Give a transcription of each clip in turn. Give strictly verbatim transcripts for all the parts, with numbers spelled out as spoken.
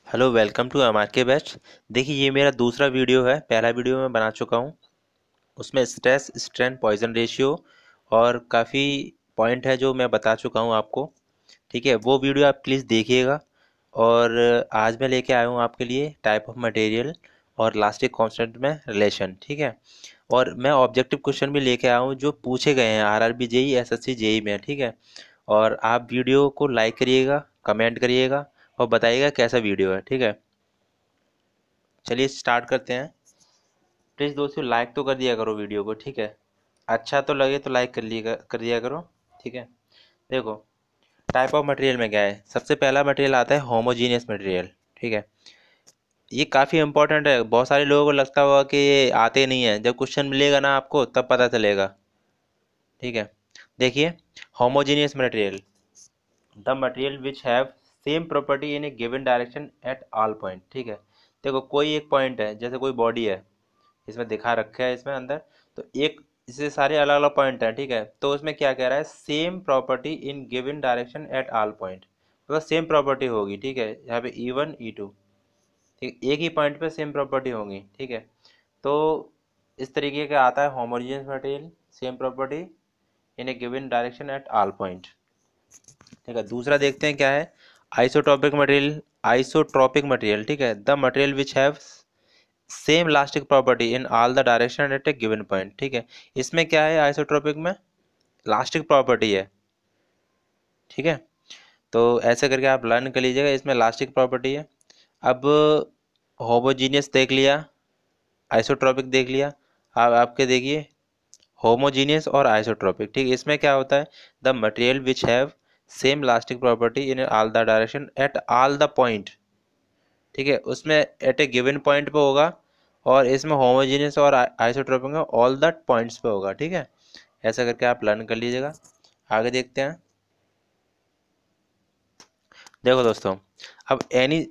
Hello, welcome to M R K best. देखिए, ये मेरा दूसरा वीडियो है। पहला वीडियो मैं बना चुका हूँ, उसमें स्ट्रेस स्ट्रेन पॉइजन रेशियो और काफ़ी पॉइंट है जो मैं बता चुका हूँ आपको। ठीक है, वो वीडियो आप प्लीज़ देखिएगा। और आज मैं लेके आया हूँ आपके लिए टाइप ऑफ मटेरियल और इलास्टिक कांस्टेंट में रिलेशन। ठीक है, और मैं ऑब्जेक्टिव क्वेश्चन भी लेके आया हूँ जो पूछे गए हैं R R B JE S S C JE में। ठीक है, और आप वीडियो को लाइक करिएगा, कमेंट करिएगा और बताइएगा कैसा वीडियो है। ठीक है, चलिए स्टार्ट करते हैं। प्लीज़ दोस्तों लाइक तो कर दिया करो वीडियो को। ठीक है, अच्छा तो लगे तो लाइक कर लिएगा कर दिया करो। ठीक है, देखो टाइप ऑफ मटेरियल में क्या है। सबसे पहला मटेरियल आता है होमोजीनियस मटेरियल। ठीक है, ये काफ़ी इंपॉर्टेंट है। बहुत सारे लोगों को लगता होगा कि ये आते नहीं है, जब क्वेश्चन मिलेगा ना आपको तब पता चलेगा। ठीक है, देखिए homogeneous material, the material which have same property in a given direction at all point. ठीक है, देखो कोई एक पॉइंट है, जैसे कोई बॉडी है, इसमें दिखा रखा है इसमें अंदर, तो एक इससे सारे अलग अलग पॉइंट हैं। ठीक है, तो उसमें क्या कह रहा है, same property in given direction at all point, मतलब सेम प्रॉपर्टी होगी। ठीक है, यहाँ पे ई वन ई टू, ठीक, एक ही पॉइंट पे सेम प्रॉपर्टी होंगी। ठीक है, तो इस तरीके का आता है homogeneous material, same property in a given direction at all point. ठीक है, दूसरा देखते हैं क्या है, आइसोट्रोपिक मटेरियल। आइसोट्रोपिक मटेरियल, ठीक है, the material which have same elastic property in all the direction at a given point. ठीक है, इसमें क्या है, आइसोट्रोपिक में इलास्टिक प्रॉपर्टी है। ठीक है, तो ऐसे करके आप लर्न कर लीजिएगा, इसमें इलास्टिक प्रॉपर्टी है। अब होमोजीनियस देख लिया, आइसोट्रोपिक देख लिया। अब आपके देखिए होमोजीनियस और आइसोट्रोपिक। ठीक, इसमें क्या होता है, the material which have same elastic property in all the direction at all the point. ठीक है, उसमें एट ए गिवन पॉइंट पे होगा, और इसमें होमोजीनियस और आइसोट्रोपिक में ऑल द पॉइंट्स पे होगा। ठीक है, ऐसा करके आप लर्न कर लीजिएगा। आगे देखते हैं। देखो दोस्तों, अब एनी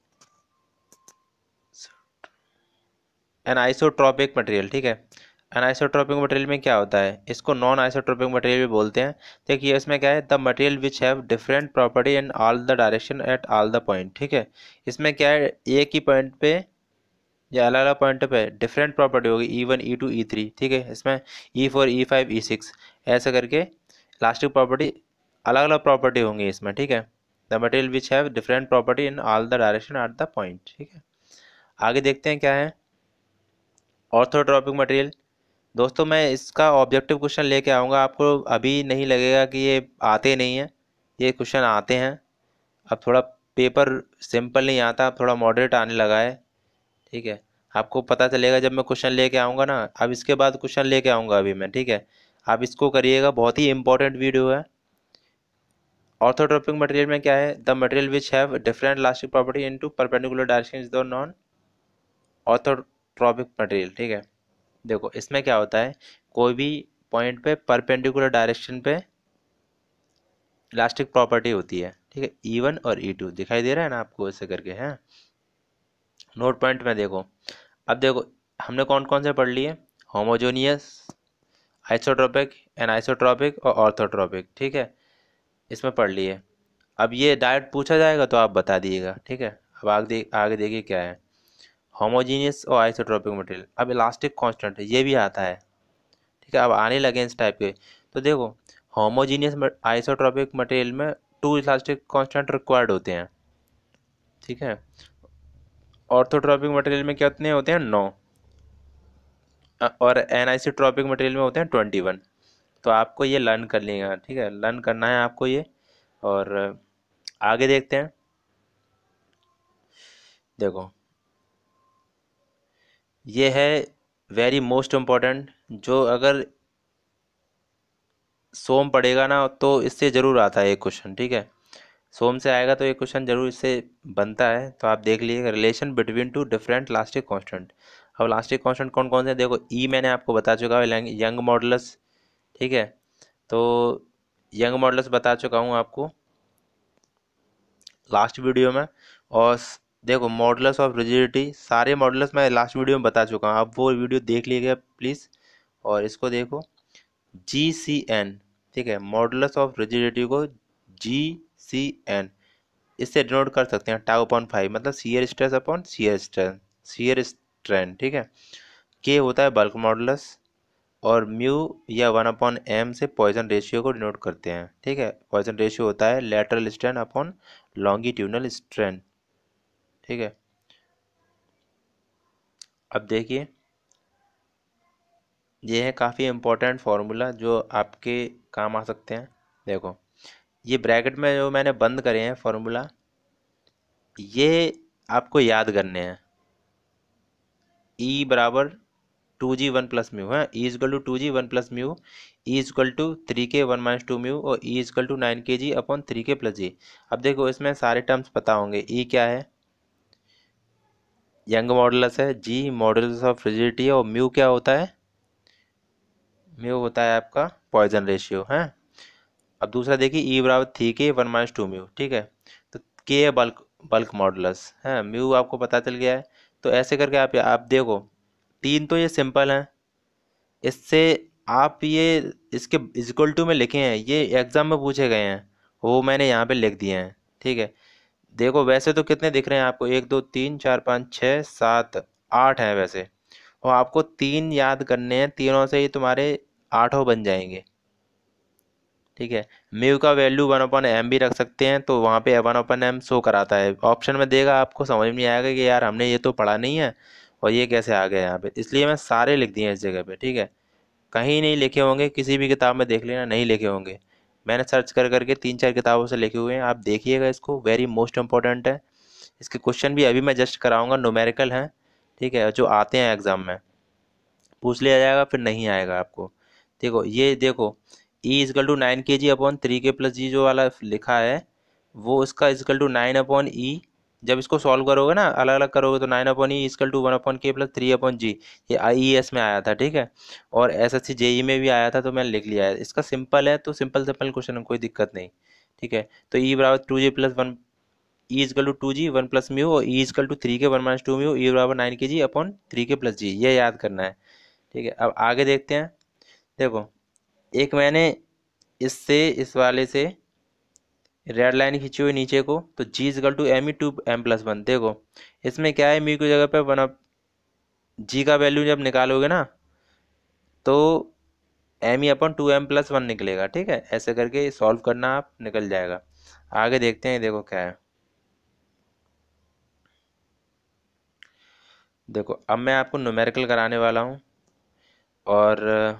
एन आइसोट्रोपिक मटेरियल, ठीक है, एन आइसोट्रोपिक मटेरियल में क्या होता है, इसको नॉन आइसोट्रोपिक मटेरियल भी बोलते हैं। देखिए इसमें क्या है, the material which have different property in all the direction at all the point. ठीक है, इसमें क्या है, एक ही पॉइंट पे या अलग अलग पॉइंट पे डिफरेंट प्रॉपर्टी होगी, E one E two E three. ठीक है, इसमें E four E five E six, ऐसा करके लास्टिक प्रॉपर्टी अलग अलग प्रॉपर्टी होंगी इसमें। ठीक है, the material which have different property in all the direction at the point. ठीक है, आगे देखते हैं क्या है, ऑर्थोट्रॉपिक मटेरियल। दोस्तों मैं इसका ऑब्जेक्टिव क्वेश्चन लेके आऊँगा, आपको अभी नहीं लगेगा कि ये आते नहीं हैं, ये क्वेश्चन आते हैं। अब थोड़ा पेपर सिंपल नहीं आता, अब थोड़ा मॉडरेट आने लगा है। ठीक है, आपको पता चलेगा जब मैं क्वेश्चन लेके आऊँगा ना। अब इसके बाद क्वेश्चन लेके आऊँगा अभी मैं। ठीक है, आप इसको करिएगा, बहुत ही इंपॉर्टेंट वीडियो है। ऑर्थोट्रोपिक मटेरियल में क्या है, the material which have different elastic property into perpendicular direction is the non orthotropic material. ठीक है, देखो इसमें क्या होता है, कोई भी पॉइंट पे परपेंडिकुलर डायरेक्शन पे इलास्टिक प्रॉपर्टी होती है। ठीक है, ई वन और ई टू दिखाई दे रहा है ना आपको, ऐसे करके हैं। नोट पॉइंट में देखो, अब देखो हमने कौन कौन से पढ़ लिए, होमोजेनियस, आइसोट्रोपिक, एनाइसोट्रोपिक और ऑर्थोट्रोपिक। ठीक है, इसमें पढ़ लिए। अब ये डायरेक्ट पूछा जाएगा तो आप बता दिएगा। ठीक है, अब आगे देख आगे देखिए क्या है, होमोजीनियस और आइसोट्रोपिक मटेरियल। अब इलास्टिक कांस्टेंट ये भी आता है। ठीक है, अब आने लगे इस टाइप के। तो देखो होमोजीनियस आइसोट्रोपिक मटेरियल में टू इलास्टिक कांस्टेंट रिक्वायर्ड होते हैं। ठीक है, ऑर्थोट्रोपिक मटेरियल में कितने होते हैं, नौ, और एनाइसोट्रोपिक मटेरियल में होते हैं ट्वेंटी वन। तो आपको ये लर्न कर लेगा। ठीक है, लर्न करना है आपको ये। और आगे देखते हैं। देखो ये है वेरी मोस्ट इम्पोर्टेंट, जो अगर सोम पढ़ेगा ना तो इससे ज़रूर आता है एक क्वेश्चन। ठीक है, सोम से आएगा तो एक क्वेश्चन जरूर इससे बनता है। तो आप देख लीजिएगा, relation between two different elastic constant. अब इलास्टिक कांस्टेंट कौन कौन से, देखो ई मैंने आपको बता चुका है, यंग मॉडुलस। ठीक है, तो यंग मॉडुलस बता चुका हूँ आपको लास्ट वीडियो में। और स- देखो मॉडुलस ऑफ रिजिडिटी, सारे मॉडुलस मैं लास्ट वीडियो में बता चुका हूँ, आप वो वीडियो देख लीजिएगा प्लीज़। और इसको देखो, जी सी एन। ठीक है, मॉडुलस ऑफ रिजिडिटी को जी सी एन, इससे डिनोट कर सकते हैं टाउ अपॉन फाइव, मतलब shear stress upon shear strain shear strain, ठीक है। के होता है बल्क मॉडुलस, और म्यू या वन अपॉन एम से पॉइजन रेशियो को डिनोट करते हैं, ठीक है। पॉइजन रेशियो होता है lateral strain upon longitudinal strain, ठीक है। अब देखिए, ये है काफ़ी इम्पोर्टेंट फार्मूला जो आपके काम आ सकते हैं। देखो, ये ब्रैकेट में जो मैंने बंद करे हैं फार्मूला, ये आपको याद करने हैं। ई बराबर two G one plus mu है, E equal to two G one plus mu, E equal to three K one minus two mu, और E equal to nine K G upon three K plus G. अब देखो, इसमें सारे terms पता होंगे। ई क्या है? यंग मॉडुलस है। जी मॉडुलस ऑफ रिजिडिटी है। और म्यू क्या होता है? म्यू होता है आपका पॉइजन रेशियो है। अब दूसरा देखिए, ई बराबर three K one minus two mu, ठीक है। तो के है बल्क बल्क मॉडुलस है, म्यू आपको पता चल गया है। तो ऐसे करके आप आप देखो, तीन तो ये सिंपल हैं। इससे आप ये इसके इक्वल टू में लिखे हैं, ये एग्जाम में पूछे गए हैं, वो मैंने यहाँ पे लिख दिए हैं, ठीक है। देखो, वैसे तो कितने दिख रहे हैं आपको? एक दो तीन चार पाँच छः सात आठ हैं वैसे, और आपको तीन याद करने हैं। तीनों से ही तुम्हारे आठों बन जाएंगे, ठीक है। म्यू का वैल्यू वन अपन एम भी रख सकते हैं, तो वहाँ पे वन अपन एम शो कराता है ऑप्शन में देगा। आपको समझ में नहीं आएगा कि यार हमने ये तो पढ़ा नहीं है और ये कैसे आ गया यहाँ पे, इसलिए मैं सारे लिख दिए हैं इस जगह पे, ठीक है। कहीं नहीं लिखे होंगे, किसी भी किताब में देख लेना, नहीं लिखे होंगे। मैंने सर्च कर करके तीन चार किताबों से लिखे हुए हैं, आप देखिएगा इसको, वेरी मोस्ट इंपॉर्टेंट है। इसके क्वेश्चन भी अभी मैं जस्ट कराऊंगा, न्यूमेरिकल हैं, ठीक है, जो आते हैं एग्जाम में। पूछ लिया जाएगा, फिर नहीं आएगा आपको। देखो, ये देखो, ई equal to nine K G upon three K plus G जो वाला लिखा है, वो इसका equal to nine upon E. जब इसको सॉल्व करोगे ना, अलग अलग करोगे, तो nine upon E equal to one upon K plus three upon G. ये आई ई एस में आया था, ठीक है, और एस एस सी जेई में भी आया था, तो मैंने लिख लिया है। इसका सिंपल है, तो सिंपल सिंपल क्वेश्चन है, कोई दिक्कत नहीं, ठीक है। तो ई बराबर two G plus one, E equal to two G one plus mu, और E equal to three K one minus two mu, E बराबर nine K G upon three K plus G, ये याद करना है, ठीक है। अब आगे देखते हैं। देखो, एक मैंने इससे इस वाले से रेड लाइन खींची हुई नीचे को, तो G equal to M E two M plus one. देखो, इसमें क्या है, मी की जगह पे वन अप जी का वैल्यू जब निकालोगे ना, तो M E upon two M plus one निकलेगा, ठीक है। ऐसे करके सॉल्व करना, आप निकल जाएगा। आगे देखते हैं, देखो क्या है। देखो, अब मैं आपको न्यूमेरिकल कराने वाला हूँ, और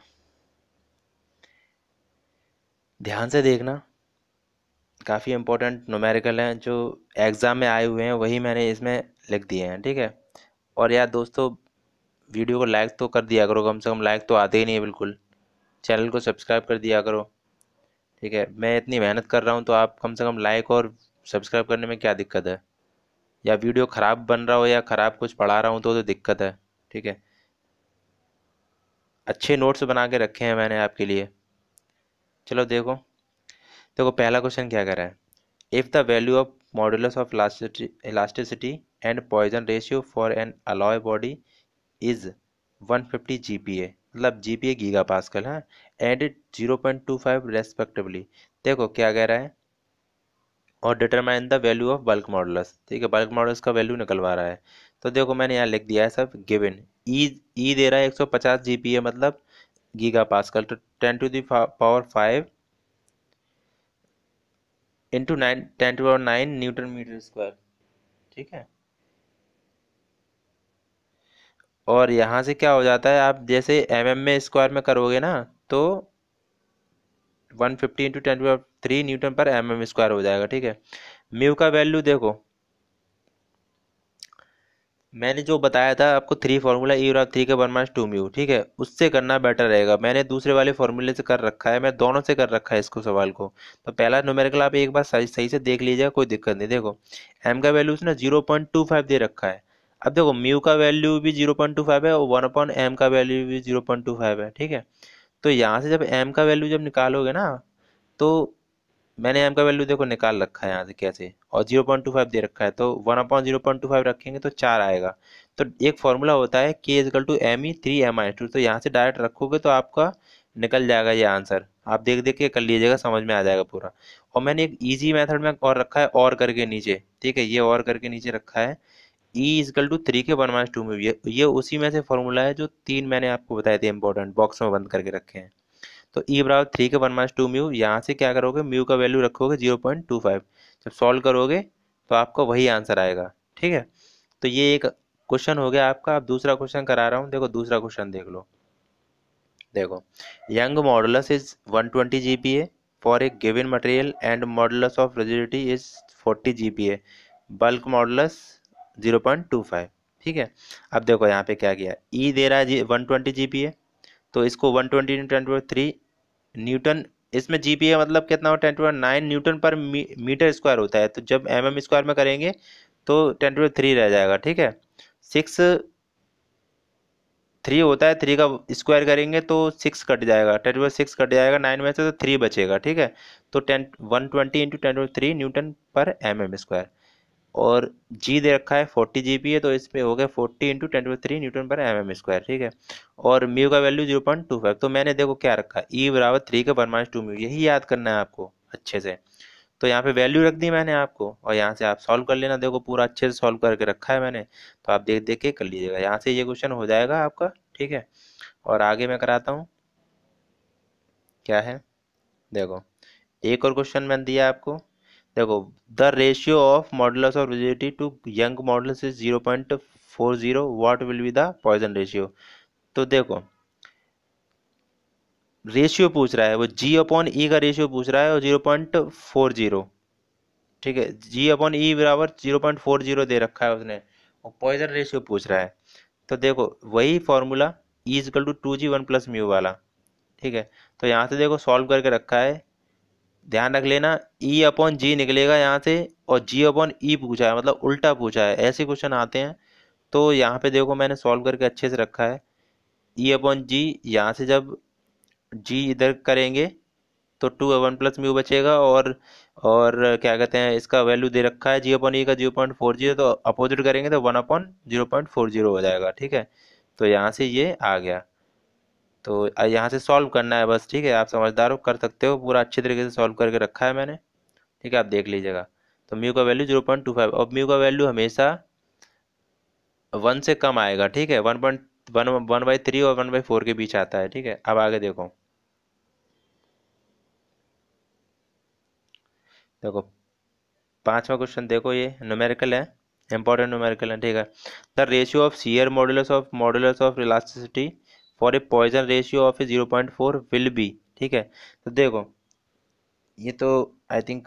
ध्यान से देखना, काफ़ी इंपॉर्टेंट न्यूमेरिकल हैं जो एग्ज़ाम में आए हुए हैं, वही मैंने इसमें लिख दिए हैं, ठीक है। और यार दोस्तों, वीडियो को लाइक तो कर दिया करो, कम से कम लाइक तो आते ही नहीं है बिल्कुल। चैनल को सब्सक्राइब कर दिया करो, ठीक है। मैं इतनी मेहनत कर रहा हूँ, तो आप कम से कम लाइक और सब्सक्राइब करने में क्या दिक्कत है? या वीडियो ख़राब बन रहा हो या ख़राब कुछ पढ़ा रहा हूँ तो तो दिक्कत है, ठीक है। अच्छे नोट्स बना के रखे हैं मैंने आपके लिए। चलो देखो, देखो पहला क्वेश्चन क्या कर रहा है। If the value of modulus of elasticity and Poisson ratio for an alloy body is one fifty G P A, मतलब G P A giga pascal है, and zero point two five respectively. देखो क्या कह रहा है, और determine the value of bulk modulus, ठीक है, बल्क मॉडुलस का वैल्यू निकलवा रहा है। तो देखो, मैंने यहाँ लिख दिया है सब गिवन। ई ई दे रहा है एक सौ पचास जी पी ए, मतलब गीगा पास्कल, तो ten to the power five into nine, ten to power nine newton meter square, ठीक है। और यहाँ से क्या हो जाता है, आप जैसे एम एम में स्क्वायर में करोगे ना, तो one fifty into ten to three newton per M M square हो जाएगा, ठीक है। म्यू का वैल्यू देखो, मैंने जो बताया था आपको, थ्री फार्मूला ई और three K one minus two mu, ठीक है, उससे करना बेटर रहेगा। मैंने दूसरे वाले फार्मूले से कर रखा है, मैं दोनों से कर रखा है इसको सवाल को। तो पहला न्यूमेरिकल आप एक बार सही सही से देख लीजिएगा, कोई दिक्कत नहीं। देखो, एम का वैल्यू उसने जीरो पॉइंट टू फाइव दे रखा है। अब देखो, म्यू का वैल्यू भी जीरो पॉइंट टू फाइव है, और वन अपॉन एम का वैल्यू भी जीरो पॉइंट टू फाइव है, ठीक है। तो यहाँ से जब एम का वैल्यू जब निकालोगे ना, तो मैंने एम का वैल्यू देखो निकाल रखा है यहाँ से कैसे, और जीरो पॉइंट टू फाइव दे रखा है, तो one upon zero point two five रखेंगे तो चार आएगा। तो एक फॉर्मूला होता है K equal to M E three M I two, तो यहाँ से डायरेक्ट रखोगे तो आपका निकल जाएगा ये आंसर। आप देख देख के कर लीजिएगा, समझ में आ जाएगा पूरा। और मैंने एक इजी मेथड में और रखा है और करके नीचे, ठीक है, ये और करके नीचे रखा है E equal to three K one minus two में, ये ये उसी में से फॉर्मूला है जो तीन मैंने आपको बताए थे इंपॉर्टेंट, बॉक्स में बंद करके रखे हैं। तो ई बराबर three K one minus two mu, यहाँ से क्या करोगे, म्यू का वैल्यू रखोगे जीरो पॉइंट टू फाइव, जब सॉल्व करोगे तो आपका वही आंसर आएगा, ठीक है। तो ये एक क्वेश्चन हो गया आपका। अब दूसरा क्वेश्चन करा रहा हूँ, देखो दूसरा क्वेश्चन देख लो। देखो, Young modulus is one twenty G P A for a given material and modulus of rigidity is forty G P A, bulk modulus zero point two five, ठीक है। अब देखो यहाँ पे क्या किया, ई दे रहा है one twenty G P A, तो इसको one twenty ten to three newton, इसमें जी पी ए मतलब कितना हो, टेन टू नाइन न्यूटन पर मी, मीटर स्क्वायर होता है, तो जब एम एम स्क्वायर में करेंगे तो टेन टू थ्री रह जाएगा, ठीक है। सिक्स थ्री होता है, थ्री का स्क्वायर करेंगे तो सिक्स कट जाएगा, टेन टू सिक्स कट जाएगा नाइन में से, तो थ्री बचेगा, ठीक है। तो ten one twenty into ten to three newton per M M square, और जी दे रखा है फोर्टी जी पी है, तो इस पे हो गया forty into ten to three newton per M M square, ठीक है। और म्यू का value zero point two five, तो मैंने देखो क्या रखा है, ई बराबर three K one minus two mu, यही याद करना है आपको अच्छे से। तो यहाँ पे वैल्यू रख दी मैंने आपको, और यहाँ से आप सॉल्व कर लेना, देखो पूरा अच्छे से सॉल्व करके रखा है मैंने, तो आप देख देख के कर लीजिएगा, यहाँ से ये क्वेश्चन हो जाएगा आपका, ठीक है। और आगे मैं कराता हूँ, क्या है, देखो एक और क्वेश्चन मैंने दिया आपको। देखो, the ratio of modulus of rigidity to Young modulus is zero point four zero, what will be the Poisson ratio. तो देखो रेशियो पूछ रहा है, वो जी अपॉन ई का रेशियो पूछ रहा है, और जीरो पॉइंट फोर जीरो, ठीक है, जी अपॉन ई बराबर जीरो पॉइंट फोर जीरो दे रखा है उसने, और पॉइजन रेशियो पूछ रहा है। तो देखो वही formula, E equal to two G one plus mu वाला, ठीक है। तो यहाँ से देखो सॉल्व करके रखा है, ध्यान रख लेना, ई अपॉन जी निकलेगा यहाँ से, और जी अपॉन ई पूछा है, मतलब उल्टा पूछा है, ऐसे क्वेश्चन आते हैं। तो यहाँ पे देखो मैंने सॉल्व करके अच्छे से रखा है, ई अपॉन जी, यहाँ से जब जी इधर करेंगे तो टू वन प्लस म्यू बचेगा, और और क्या कहते हैं, इसका वैल्यू दे रखा है जी अपॉन ई का जीरो पॉइंट फोर जीरो, तो अपोजिट करेंगे तो one upon zero point four zero हो जाएगा, ठीक है। तो यहाँ से ये आ गया, तो अ, यहाँ से सॉल्व करना है बस, ठीक है, आप समझदार हो, कर सकते हो, पूरा अच्छे तरीके से सॉल्व करके रखा है मैंने, ठीक है, आप देख लीजिएगा। तो म्यू का value zero point two five, और म्यू का वैल्यू हमेशा वन से कम आएगा, ठीक है, one point one one by three और वन बाई फोर के बीच आता है, ठीक है। अब आगे देखो, देखो पांचवा क्वेश्चन देखो, ये न्यूमेरिकल है, इंपॉर्टेंट न्यूमेरिकल है, ठीक है। The ratio of shear modulus of modulus of elasticity for a Poisson ratio of a zero point four will be, ठीक है। तो देखो ये तो आई थिंक,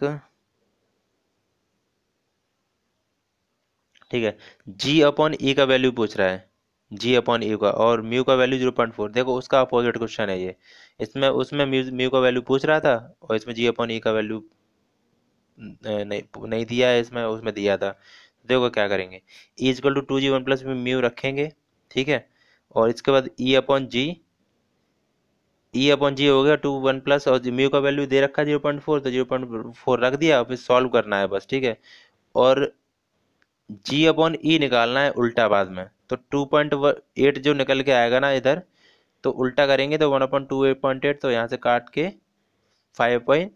ठीक है, जी अपॉन ई का वैल्यू पूछ रहा है, जी अपॉन ई का, और म्यू का वैल्यू जीरो पॉइंट फोर, देखो उसका अपोजिट क्वेश्चन है ये, इसमें उसमें म्यू म्यू का वैल्यू पूछ रहा था, और इसमें जी अपॉन ई का वैल्यू नहीं नहीं दिया है, इसमें उसमें दिया था। देखो क्या करेंगे, E equal to two G one plus में म्यू रखेंगे, ठीक है, और इसके बाद ई अपॉन जी, ई अपॉन जी हो गया टू वन प्लस, और म्यू का वैल्यू दे रखा है जीरो पॉइंट फोर, तो जीरो पॉइंट फोर रख दिया, फिर सॉल्व करना है बस, ठीक है। और जी अपॉन ई निकालना है उल्टा बाद में, तो टू पॉइंट एट जो निकल के आएगा ना इधर, तो उल्टा करेंगे तो one upon two eight point eight, तो यहाँ से काट के फाइव पॉइंट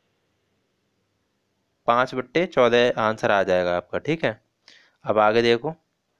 पाँच बट्टे चौदह आंसर आ जाएगा आपका, ठीक है। अब आगे देखो,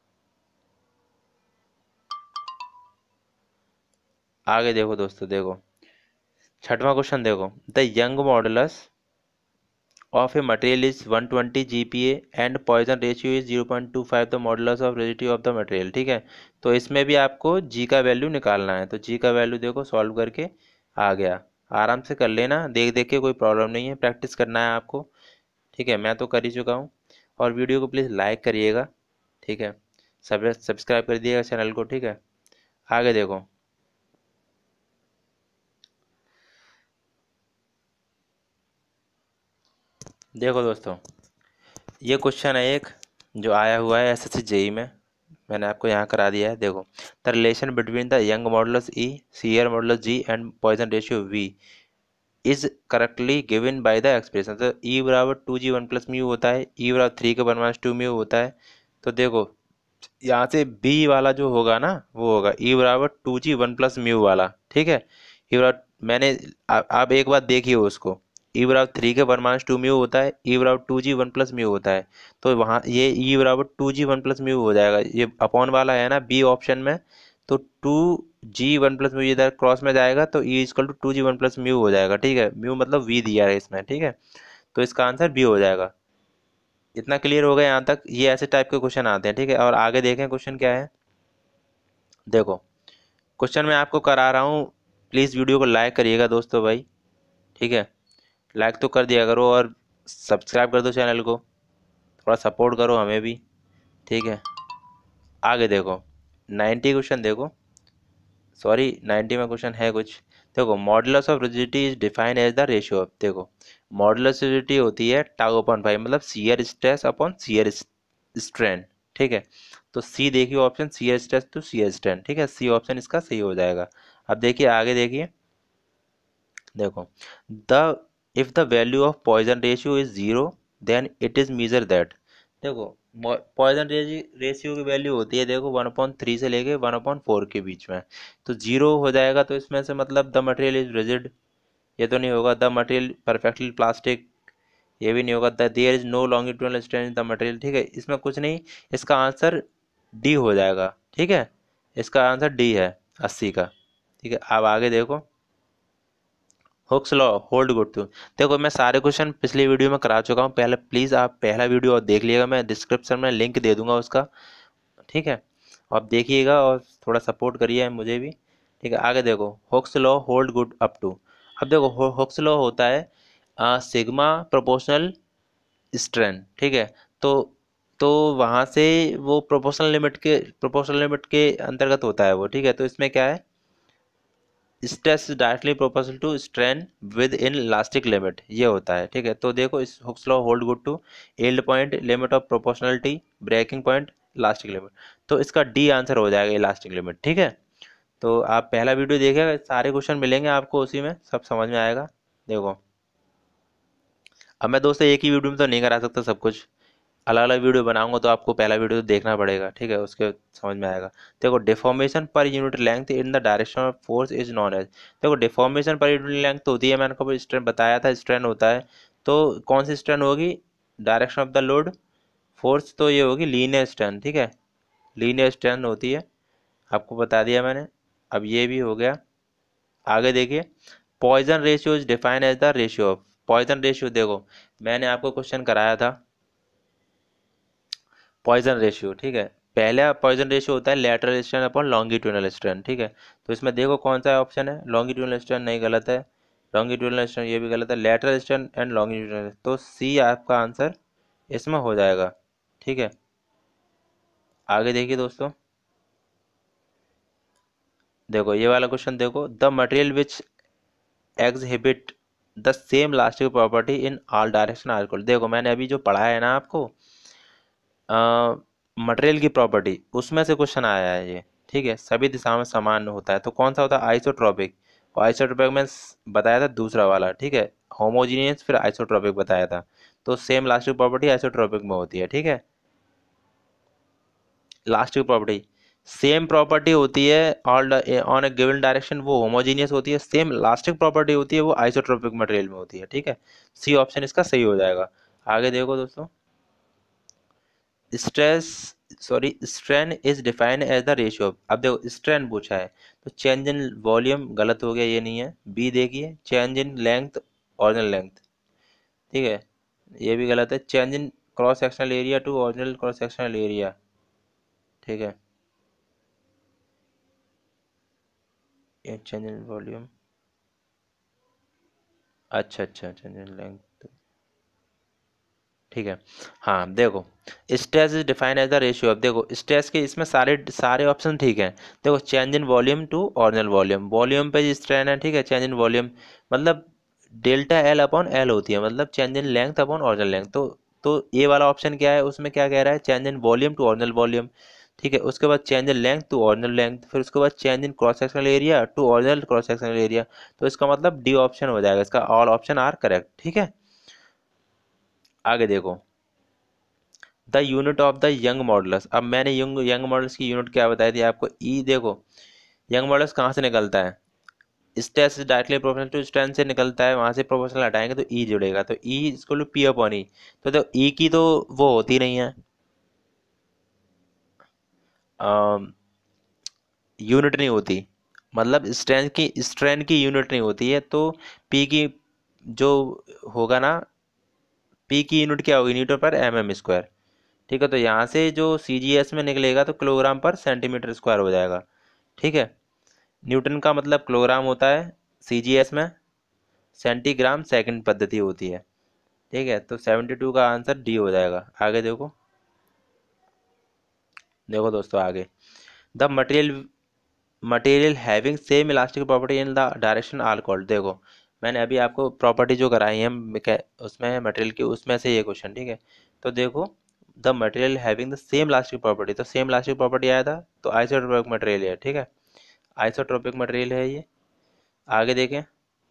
आगे देखो दोस्तों, देखो छठवां क्वेश्चन देखो, the Young modulus of a material is one twenty G P A and poison ratio is zero point two five, the modulus of rigidity of the material, ठीक है। तो इसमें भी आपको G का वैल्यू निकालना है, तो G का वैल्यू देखो सॉल्व करके आ गया, आराम से कर लेना, देख देख के, कोई प्रॉब्लम नहीं है, प्रैक्टिस करना है आपको, ठीक है, मैं तो कर ही चुका हूँ। और वीडियो को प्लीज़ लाइक करिएगा, ठीक है, सब सब्सक्राइब कर दिएगा चैनल को, ठीक है। आगे देखो, देखो दोस्तों ये क्वेश्चन है एक जो आया हुआ है एस एस सी जेई में, मैंने आपको यहाँ करा दिया है। देखो, the relation between the Young modulus E, shear modulus G and Poisson ratio V is correctly given by the expression. तो ई बराबर two G one plus mu होता है, ई बराबर three K one minus two mu होता है। तो देखो यहाँ से बी वाला जो होगा ना, वो होगा ई बराबर two G one plus mu वाला, ठीक है। ई बराबर मैंने आ, आप एक बार देखिए उसको, ई बराबर three K one minus two mu होता है, ई बराबर two G one plus mu होता है। तो वहाँ ये ई बराबर two G one plus mu हो जाएगा, ये अपॉन वाला है ना बी ऑप्शन में, तो two G one plus mu इधर क्रॉस में जाएगा तो E equal to two G one plus mu हो जाएगा। ठीक है, म्यू मतलब वी दिया है इसमें। ठीक है, तो इसका आंसर बी हो जाएगा। इतना क्लियर हो गया यहाँ तक? ये ऐसे टाइप के क्वेश्चन आते हैं। ठीक है, और आगे देखें क्वेश्चन क्या है। देखो क्वेश्चन मैं आपको करा रहा हूँ, प्लीज़ वीडियो को लाइक करिएगा दोस्तों भाई। ठीक है, लाइक तो कर दिया करो और सब्सक्राइब कर दो चैनल को, थोड़ा सपोर्ट करो हमें भी। ठीक है, आगे देखो नाइन्टी क्वेश्चन देखो, सॉरी नाइन्टी में क्वेश्चन है कुछ। देखो modulus of rigidity is defined as the ratio of, देखो मॉडुलस रिजिडिटी होती है टाउ अपॉन फाइव, मतलब shear stress upon shear strain. ठीक है, तो सी देखिए option, shear stress to shear strain. ठीक है, सी ऑप्शन इसका सही हो जाएगा। अब देखिए आगे देखिए, देखो the if the value of Poisson ratio is zero then it is measure that. देखो पॉइजन रेशियो की वैल्यू होती है, देखो वन अपॉन थ्री से लेके वन अपॉन फोर के बीच में, तो जीरो हो जाएगा तो इसमें से मतलब द मटेरियल इज रिजिड, ये तो नहीं होगा। द मटेरियल परफेक्टली प्लास्टिक, ये भी नहीं होगा। The there is no longitudinal strain in the material. ठीक है, इसमें कुछ नहीं, इसका आंसर डी हो जाएगा। ठीक है, इसका आंसर डी है अस्सी का। ठीक है, अब आगे देखो Hooke's law hold good to. देखो मैं सारे क्वेश्चन पिछली वीडियो में करा चुका हूँ, पहले प्लीज़ आप पहला वीडियो और देख लीजिएगा, मैं डिस्क्रिप्शन में लिंक दे दूंगा उसका। ठीक है, आप देखिएगा और थोड़ा सपोर्ट करिए मुझे भी। ठीक है, आगे देखो Hooke's law hold good up to. अब देखो हुक्स लॉ होता है सिग्मा प्रोपोर्शनल स्ट्रेन। ठीक है, तो तो वहाँ से वो प्रोपोर्शनल लिमिट के प्रोपोर्शनल लिमिट के अंतर्गत होता है वो। ठीक है, तो इसमें क्या है, stress directly proportional to strain within elastic limit, ये होता है। ठीक है, तो देखो इस Hooke's law hold good to yield point, limit of proportionality, breaking point, elastic limit. तो इसका डी आंसर हो जाएगा इलास्टिक लिमिट। ठीक है, तो आप पहला वीडियो देखिएगा, सारे क्वेश्चन मिलेंगे आपको उसी में, सब समझ में आएगा। देखो अब मैं दोस्तों एक ही वीडियो में तो नहीं करा सकता सब कुछ, अलग अलग वीडियो बनाऊंगा तो आपको पहला वीडियो तो देखना पड़ेगा। ठीक है, उसके समझ में आएगा। देखो deformation per unit length in the direction of force is known as. देखो डिफॉर्मेशन पर यूनिट लेंथ तो होती है, मैंने आपको स्ट्रेन बताया था, स्ट्रेन होता है। तो कौन सी स्ट्रेन होगी, direction of the load force, तो ये होगी लीनियर स्ट्रेन। ठीक है, लीनियर स्ट्रेन होती है, आपको बता दिया मैंने। अब ये भी हो गया। आगे देखिए Poisson ratio is defined as the ratio of, Poisson ratio देखो मैंने आपको क्वेश्चन कराया था पॉइजन रेशियो। ठीक है, पहला पॉइजन रेशियो होता है lateral strain upon longitudinal strain. ठीक है, तो इसमें देखो कौन सा ऑप्शन है, लॉन्गिट्यूडनल स्ट्रेन नहीं, गलत है। लॉन्गिट्यूडनल स्ट्रेन ये भी गलत है, लेटरल स्ट्रेन एंड लॉन्गिट्यूडनल, तो सी आपका आंसर इसमें हो जाएगा। ठीक है, आगे देखिए दोस्तों, देखो ये वाला क्वेश्चन देखो, the material which exhibit the same elastic property in all direction are equal. देखो मैंने अभी जो पढ़ाया है ना आपको मटेरियल की प्रॉपर्टी, उसमें से क्वेश्चन आया है ये। ठीक है, सभी दिशाओं में समान होता है, तो कौन सा होता है, आइसोट्रोपिक। और आइसोट्रोपिक में स- बताया था दूसरा वाला। ठीक है, होमोजीनियस फिर आइसोट्रोपिक बताया था, तो सेम इलास्टिक प्रॉपर्टी आइसोट्रोपिक में होती है। ठीक है, इलास्टिक प्रॉपर्टी सेम प्रॉपर्टी होती है all on a given direction, वो होमोजीनियस होती है। सेम इलास्टिक प्रॉपर्टी होती है वो आइसोट्रोपिक मटेरियल में होती है। ठीक है, सी ऑप्शन इसका सही हो जाएगा। आगे देखो दोस्तों, stress sorry strain is defined as the ratio of, अब देखो स्ट्रेन पूछा है तो चेंज इन वॉल्यूम गलत हो गया, ये नहीं है। बी देखिए change in length, original length. ठीक है, ये भी गलत है। Change in cross sectional area to original cross sectional area. ठीक है, ये चेंज इन वॉल्यूम, अच्छा अच्छा चेंज इन लेंथ। ठीक है, हाँ देखो stress is defined as the ratio of, देखो स्ट्रेस के इसमें सारे सारे ऑप्शन ठीक हैं। देखो change in volume to original volume, volume पे स्ट्रेन है। ठीक है, चेंज इन वॉल्यूम मतलब डेल्टा एल अपॉन एल होती है, मतलब change in length upon original length. तो तो ये वाला ऑप्शन क्या है, उसमें क्या कह रहा है, change in volume to original volume. ठीक है, उसके बाद change in length to original length, फिर उसके बाद change in cross sectional area to original cross sectional area. तो इसका मतलब डी ऑप्शन हो जाएगा, इसका ऑल ऑप्शन आर करेक्ट। ठीक है, आगे देखो the unit of the Young modulus. अब मैंने यंग यंग मॉडल्स की यूनिट क्या बताई थी आपको, ई देखो यंग मॉडल्स कहाँ से निकलता है, stress is directly proportional to strength से निकलता है, वहां से प्रोपोर्शनल हटाएंगे तो ई जुड़ेगा, तो ई इसको लो पी अपॉन ई। तो देखो ई की तो वो होती नहीं है, यूनिट नहीं होती, मतलब स्ट्रेंथ की स्ट्रेंथ की यूनिट नहीं होती है, तो पी की जो होगा ना, पी की यूनिट क्या होगी, Newton per M M square. ठीक है, तो यहाँ से जो सी जी एस में निकलेगा तो किलोग्राम पर सेंटीमीटर स्क्वायर हो जाएगा। ठीक है, न्यूटन का मतलब किलोग्राम होता है, सी जी एस में सेंटीग्राम सेकंड पद्धति होती है। ठीक है, तो सेवेंटी टू का आंसर डी हो जाएगा। आगे देखो, देखो दोस्तों आगे, the material material having same elastic property in the direction are called. देखो मैंने अभी आपको प्रॉपर्टी जो कराई है मैके- उसमें मटेरियल की, उसमें से ये क्वेश्चन। ठीक है, तो देखो, the material having the same elastic property, तो सेम इलास्टिक प्रॉपर्टी आया था, तो आइसोट्रोपिक मटेरियल है। ठीक है, आइसोट्रोपिक मटेरियल है ये। आगे देखें,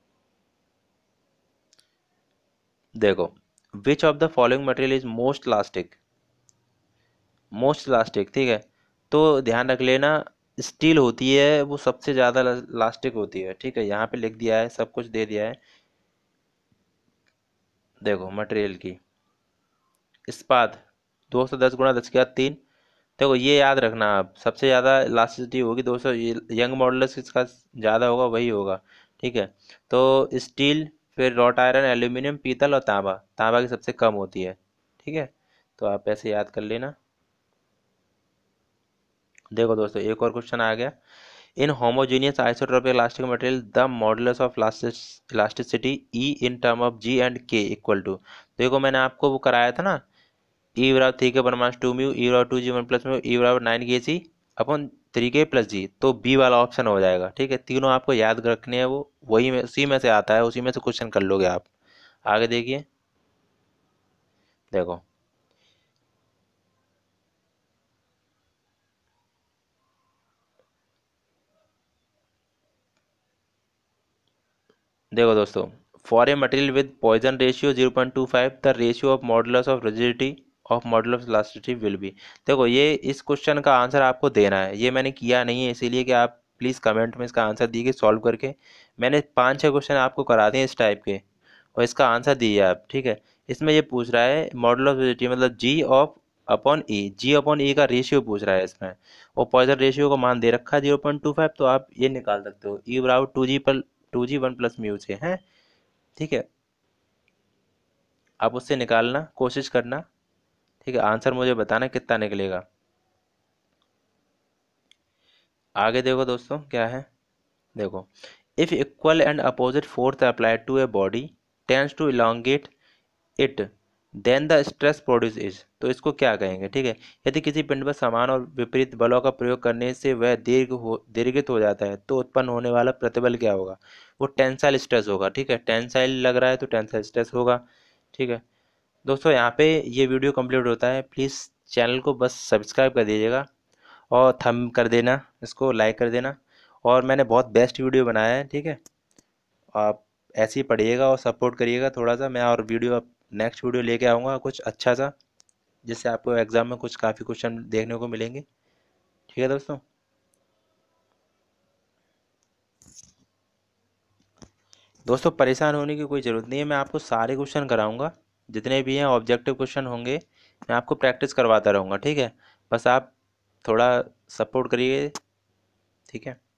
देखो, which of the following material is most elastic, most elastic. ठीक है, तो ध्यान रख लेना, स्टील होती है वो सबसे ज़्यादा इलास्टिक होती है। ठीक है, यहाँ पे लिख दिया है, सब कुछ दे दिया है। देखो मटेरियल की, इस्पात दो सौ दस गुणा दस की घात तीन। देखो ये याद रखना, आप सबसे ज़्यादा इलास्टिसिटी होगी दो सौ, यंग मॉडुलस इसका ज़्यादा होगा, वही होगा। ठीक है, तो स्टील, फिर रॉट आयरन, एल्यूमिनियम, पीतल और तांबा, तांबा की सबसे कम होती है। ठीक है, तो आप ऐसे याद कर लेना। देखो दोस्तों, एक और क्वेश्चन आ गया, in homogeneous isotropic elastic material the modulus of elasticity E in term of G and K equal to. देखो मैंने आपको वो कराया था ना, ई बराबर थ्री के परमाणु टू म्यू, ई बराबर two G one plus mu, E बराबर नाइन के सी अपन थ्री के प्लस जी, तो बी वाला ऑप्शन हो जाएगा। ठीक है, तीनों आपको याद रखने हैं, वो वही में उसी में से आता है, उसी में से क्वेश्चन कर लोगे आप। आगे देखिए, देखो, देखो दोस्तों, for a material with Poisson ratio zero point two five the ratio of modulus of rigidity of modulus elasticity will be. देखो ये इस क्वेश्चन का आंसर आपको देना है, ये मैंने किया नहीं है इसीलिए कि आप प्लीज़ कमेंट में इसका आंसर दीजिए सॉल्व करके। मैंने पाँच छः क्वेश्चन आपको करा दिए इस टाइप के, और इसका आंसर दीजिए आप। ठीक है, इसमें ये पूछ रहा है मॉडुलस ऑफ रिजिडिटी मतलब G of upon E, G upon E का रेशियो पूछ रहा है इसमें, और पॉइजन रेशियो का मान दे रखा है जीरो पॉइंट टू फाइव, तो आप ये निकाल सकते हो ई बराबर टू जी पर two G one plus mu से है। ठीक है, आप उससे निकालना कोशिश करना। ठीक है, आंसर मुझे बताना कितना निकलेगा। आगे देखो दोस्तों क्या है, देखो, if equal and opposite force applied to a body tends to elongate it then the stress produce is, तो इसको क्या कहेंगे। ठीक है, यदि किसी पिंड पर समान और विपरीत बलों का प्रयोग करने से वह दीर्घ हो दीर्घित हो जाता है तो उत्पन्न होने वाला प्रतिबल क्या होगा, वो टेंसाइल स्ट्रेस होगा। ठीक है, टेंसाइल लग रहा है तो टेंसाइल स्ट्रेस होगा। ठीक है दोस्तों, यहाँ पे ये वीडियो कंप्लीट होता है, प्लीज़ चैनल को बस सब्सक्राइब कर दीजिएगा, और थम कर देना, इसको लाइक कर देना, और मैंने बहुत बेस्ट वीडियो बनाया है। ठीक है, आप ऐसे ही पढ़िएगा और सपोर्ट करिएगा थोड़ा सा, मैं और वीडियो नेक्स्ट वीडियो लेके आऊँगा कुछ अच्छा सा, जिससे आपको एग्ज़ाम में कुछ काफ़ी क्वेश्चन देखने को मिलेंगे। ठीक है दोस्तों, दोस्तों परेशान होने की कोई ज़रूरत नहीं है, मैं आपको सारे क्वेश्चन कराऊंगा, जितने भी हैं ऑब्जेक्टिव क्वेश्चन होंगे, मैं आपको प्रैक्टिस करवाता रहूँगा। ठीक है, बस आप थोड़ा सपोर्ट करिए। ठीक है।